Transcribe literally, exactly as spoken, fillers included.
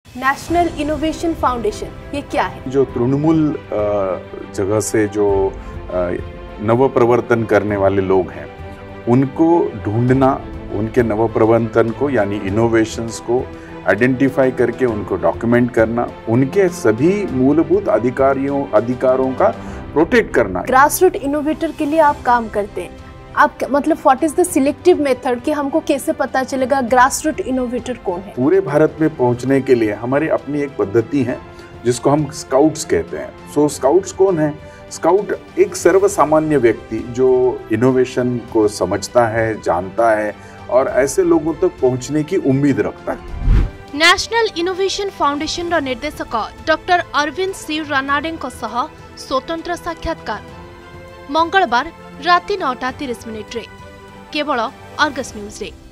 National innovation foundation ये क्या है? जो तृणमूल जगह से जो नव प्रवर्तन करने वाले लोग हैं उनको ढूंढना, उनके नव प्रवर्तन को यानी इनोवेशंस को आइडेंटिफाई करके उनको डॉक्यूमेंट करना, उनके सभी मूलभूत अधिकारियों अधिकारों का प्रोटेक्ट करना। ग्रास रूट इनोवेटर के लिए आप काम करते हैं, आप मतलब what is the selective method कि हमको कैसे पता चलेगा ग्रास रूट इनोवेटर कौन है? पूरे भारत में पहुंचने के लिए हमारी अपनी एक पद्धति है जिसको हम स्काउट्स कहते हैं। सो स्काउट्स कौन है? स्काउट एक सर्वसामान्य व्यक्ति जो इनोवेशन को समझता है, जानता है और ऐसे लोगों तक पहुंचने की उम्मीद रखता है। नेशनल इनोवेशन फाउंडेशन रा निर्देशक डॉक्टर अरविंद सी रानाडे सह स्वतंत्र साक्षात्कार मंगलवार राति नौटा तीस मिनिट रे केवल अर्गस न्यूज रे।